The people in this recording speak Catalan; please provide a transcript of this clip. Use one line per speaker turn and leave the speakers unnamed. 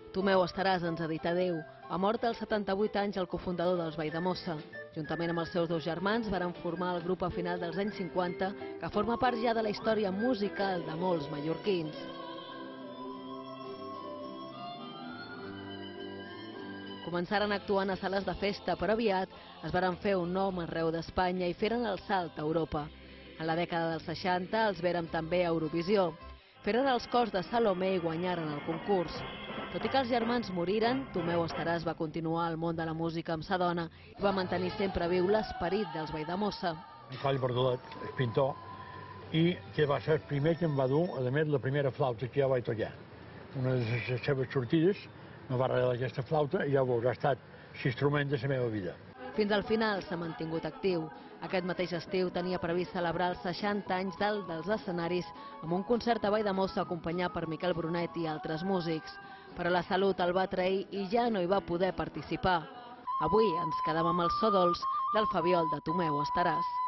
Tomeu Estaràs ens ha dit adéu. Ha mort als 78 anys el cofundador dels Valldemossa. Juntament amb els seus dos germans varen formar el grup a final dels anys 50, que forma part ja de la història musical de molts mallorquins. Començaren actuant a sales de festa, però aviat es varen fer un nom arreu d'Espanya i feren el salt a Europa. En la dècada dels 60 els vérem també a Eurovisió. Feren els cors de Salomé i guanyaren el concurs. Tot i que els germans moriren, Tomeu Estaràs va continuar al món de la música amb sa dona i va mantenir sempre viu l'esperit dels Valldemossa.
En Coll Bardolet és pintor i que va ser el primer que em va dur, a més, la primera flauta que jo vaig tocar. Una de les seves sortides me va regalar aquesta flauta i llavors ha estat l'instrument de la meva vida.
Fins al final s'ha mantingut actiu. Aquest mateix estiu tenia previst celebrar els 60 anys dalt dels escenaris amb un concert a Valldemossa acompanyat per Miquel Brunet i altres músics. Però la salut el va trair i ja no hi va poder participar. Avui ens quedem amb el so dolç del Fabiol de Tomeu Estaràs.